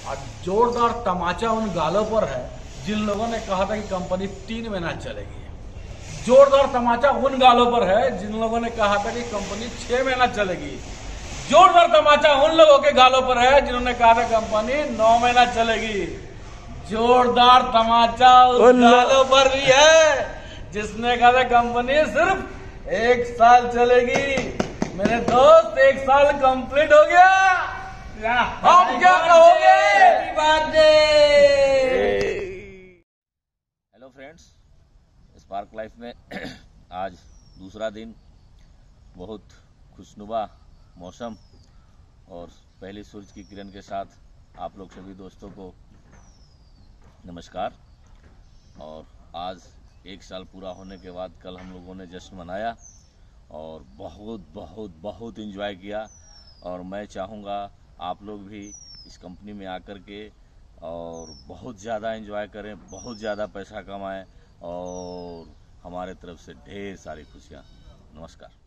और जोरदार तमाचा उन गालों पर है जिन लोगों ने कहा था कि कंपनी 3 महीना चलेगी। जोरदार तमाचा उन गालों पर है जिन लोगों ने कहा था कि कंपनी 6 महीना चलेगी। जोरदार तमाचा उन लोगों के गालों पर है जिन्होंने कहा था कंपनी 9 महीना चलेगी। जोरदार तमाचा उन गालों पर भी है जिसने कहा था कंपनी सिर्फ 1 साल चलेगी। मेरे दोस्त 1 साल कंप्लीट हो गया, हम क्या कहोगे? हेलो फ्रेंड्स, स्पार्क लाइफ में आज दूसरा दिन, बहुत खुशनुमा मौसम और पहली सूरज की किरण के साथ आप लोग सभी दोस्तों को नमस्कार। और आज 1 साल पूरा होने के बाद कल हम लोगों ने जश्न मनाया और बहुत बहुत बहुत एंजॉय किया। और मैं चाहूँगा आप लोग भी इस कंपनी में आकर के और बहुत ज़्यादा एंजॉय करें, बहुत ज़्यादा पैसा कमाएं और हमारे तरफ से ढेर सारी खुशियाँ। नमस्कार।